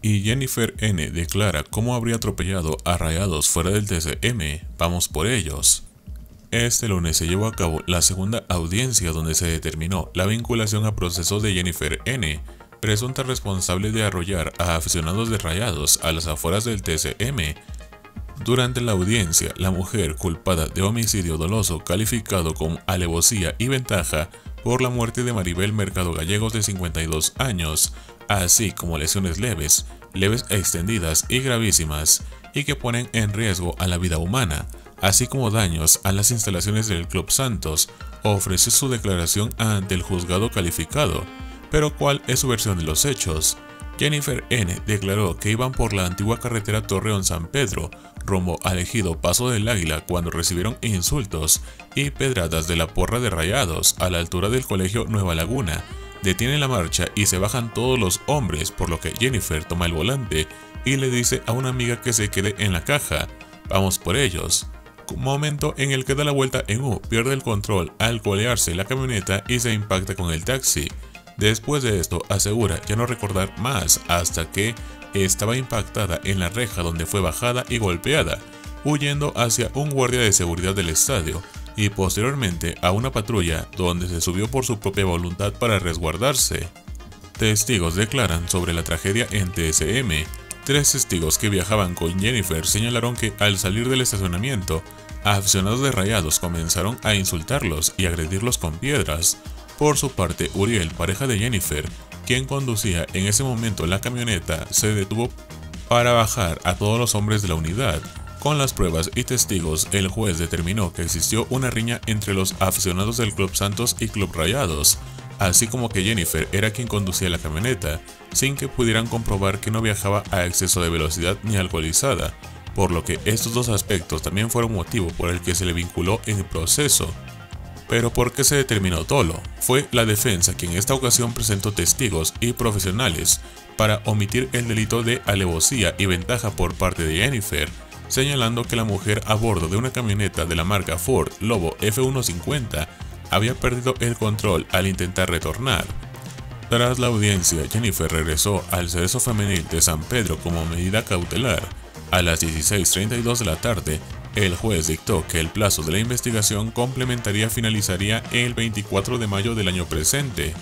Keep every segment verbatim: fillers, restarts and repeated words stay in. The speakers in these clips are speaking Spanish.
Y Jennifer N. declara cómo habría atropellado a Rayados fuera del T C M. Vamos por ellos. Este lunes se llevó a cabo la segunda audiencia donde se determinó la vinculación a proceso de Jennifer N., presunta responsable de arrollar a aficionados de Rayados a las afueras del T C M. Durante la audiencia, la mujer culpada de homicidio doloso calificado con alevosía y ventaja por la muerte de Maribel Mercado Gallegos de cincuenta y dos años, así como lesiones leves, leves extendidas y gravísimas, y que ponen en riesgo a la vida humana, así como daños a las instalaciones del Club Santos, ofreció su declaración ante el juzgado calificado. Pero ¿cuál es su versión de los hechos? Jennifer N. declaró que iban por la antigua carretera Torreón-San Pedro, rumbo al ejido Paso del Águila, cuando recibieron insultos y pedradas de la porra de Rayados a la altura del colegio Nueva Laguna. Detienen la marcha y se bajan todos los hombres, por lo que Jennifer toma el volante y le dice a una amiga que se quede en la caja. Vamos por ellos. Momento en el que da la vuelta en U, pierde el control al colearse la camioneta y se impacta con el taxi. Después de esto asegura ya no recordar más hasta que estaba impactada en la reja donde fue bajada y golpeada, huyendo hacia un guardia de seguridad del estadio y posteriormente a una patrulla donde se subió por su propia voluntad para resguardarse. Testigos declaran sobre la tragedia en T S M. Tres testigos que viajaban con Jennifer señalaron que al salir del estacionamiento, aficionados de Rayados comenzaron a insultarlos y agredirlos con piedras. Por su parte, Uriel, pareja de Jennifer, quien conducía en ese momento la camioneta, se detuvo para bajar a todos los hombres de la unidad. Con las pruebas y testigos, el juez determinó que existió una riña entre los aficionados del Club Santos y Club Rayados, así como que Jennifer era quien conducía la camioneta, sin que pudieran comprobar que no viajaba a exceso de velocidad ni alcoholizada, por lo que estos dos aspectos también fueron motivo por el que se le vinculó en el proceso. Pero ¿por qué se determinó dolo? Fue la defensa quien en esta ocasión presentó testigos y profesionales para omitir el delito de alevosía y ventaja por parte de Jennifer, señalando que la mujer a bordo de una camioneta de la marca Ford Lobo F ciento cincuenta había perdido el control al intentar retornar. Tras la audiencia, Jennifer regresó al Cerezo Femenil de San Pedro como medida cautelar. A las dieciséis treinta y dos de la tarde, el juez dictó que el plazo de la investigación complementaria finalizaría el veinticuatro de mayo del año presente.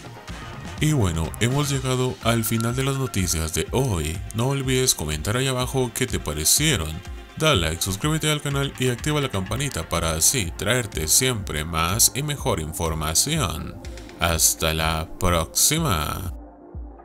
Y bueno, hemos llegado al final de las noticias de hoy. No olvides comentar ahí abajo qué te parecieron. Dale like, suscríbete al canal y activa la campanita para así traerte siempre más y mejor información. Hasta la próxima.